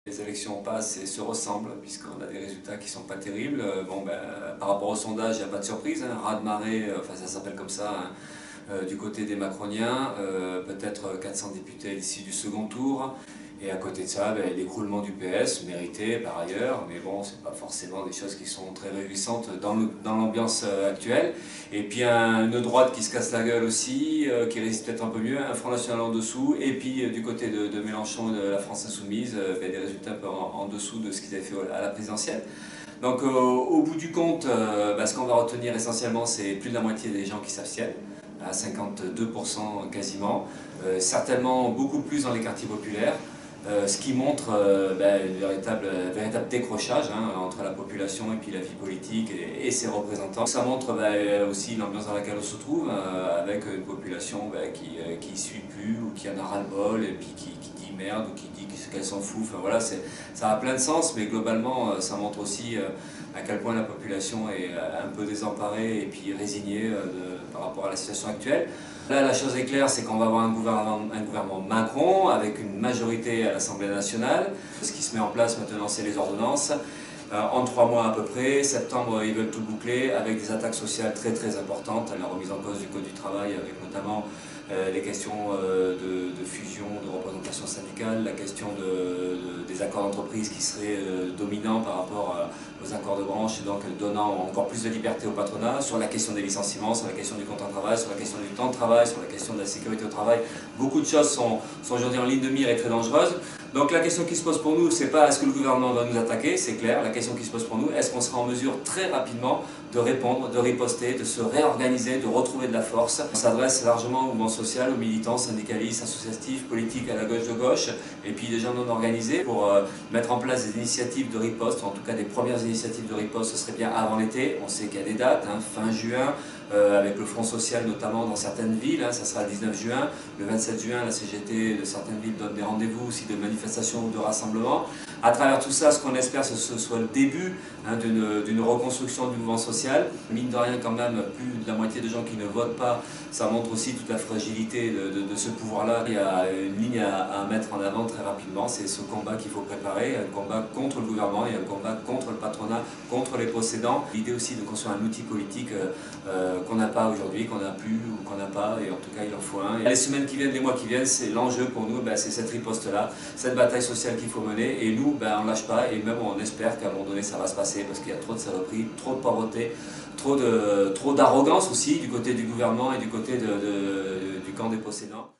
Les élections passent et se ressemblent, puisqu'on a des résultats qui ne sont pas terribles. Par rapport au sondage, il n'y a pas de surprise, hein, raz-de-marée, enfin ça s'appelle comme ça, hein, du côté des macroniens, peut-être 400 députés à l'issue du second tour. Et à côté de ça, l'écroulement du PS, mérité par ailleurs, mais bon, ce n'est pas forcément des choses qui sont très réjouissantes dans l'ambiance actuelle. Et puis une droite qui se casse la gueule aussi, qui résiste peut-être un peu mieux, un Front National en dessous, et puis du côté de Mélenchon et de la France Insoumise, des résultats un peu en dessous de ce qu'ils avaient fait à la présidentielle. Donc au bout du compte, ce qu'on va retenir essentiellement, c'est plus de la moitié des gens qui s'abstiennent, à 52% quasiment, certainement beaucoup plus dans les quartiers populaires. Ce qui montre un véritable décrochage, hein, entre la population et puis la vie politique et ses représentants. Ça montre aussi l'ambiance dans laquelle on se trouve, avec une population qui ne suit plus ou qui en a ras-le-bol et puis qui dit merde ou qui dit qu'elle s'en fout. Enfin, voilà, ça a plein de sens, mais globalement ça montre aussi à quel point la population est un peu désemparée et puis résignée par rapport à la situation actuelle. Là, la chose est claire, c'est qu'on va avoir un gouvernement Macron avec une majorité à l'Assemblée nationale. Ce qui se met en place maintenant, c'est les ordonnances. En 3 mois à peu près, septembre, ils veulent tout boucler avec des attaques sociales très très importantes, la remise en cause du Code du travail avec notamment les questions de fusion, de représentation syndicale, la question des accords d'entreprise qui seraient dominants par rapport aux accords de branche et donc donnant encore plus de liberté au patronat, sur la question des licenciements, sur la question du contrat de travail, sur la question du temps de travail, sur la question de la sécurité au travail. Beaucoup de choses sont aujourd'hui en ligne de mire et très dangereuses. Donc la question qui se pose pour nous, c'est pas est-ce que le gouvernement va nous attaquer, c'est clair. La question qui se pose pour nous, est-ce qu'on sera en mesure très rapidement de répondre, de riposter, de se réorganiser, de retrouver de la force. On s'adresse largement au mouvement social, aux militants, syndicalistes, associatifs, politiques à la gauche de gauche, et puis des gens non organisés pour mettre en place des initiatives de riposte, en tout cas des premières initiatives de riposte, ce serait bien avant l'été. On sait qu'il y a des dates, hein, fin juin, avec le Front social notamment dans certaines villes, hein, ça sera le 19 juin, le 27 juin, la CGT de certaines villes donne des rendez-vous aussi de manifestations ou de rassemblements. À travers tout ça, ce qu'on espère, ce soit le début, hein, d'une reconstruction du mouvement social. Mine de rien, quand même, plus de la moitié des gens qui ne votent pas, ça montre aussi toute la fragilité de ce pouvoir-là. Il y a une ligne à mettre en avant très rapidement, c'est ce combat qu'il faut préparer, un combat contre le gouvernement et un combat contre le patronat, contre les possédants. L'idée aussi de construire un outil politique qu'on n'a pas aujourd'hui, qu'on n'a plus ou qu'on n'a pas, et en tout cas il en faut un. Et les semaines qui viennent, les mois qui viennent, c'est l'enjeu pour nous, c'est cette riposte-là, cette bataille sociale qu'il faut mener, et nous, on ne lâche pas, et même on espère qu'à un moment donné ça va se passer, parce qu'il y a trop de saloperies, trop de pauvreté, trop d'arrogance aussi du côté du gouvernement et du côté du camp des possédants.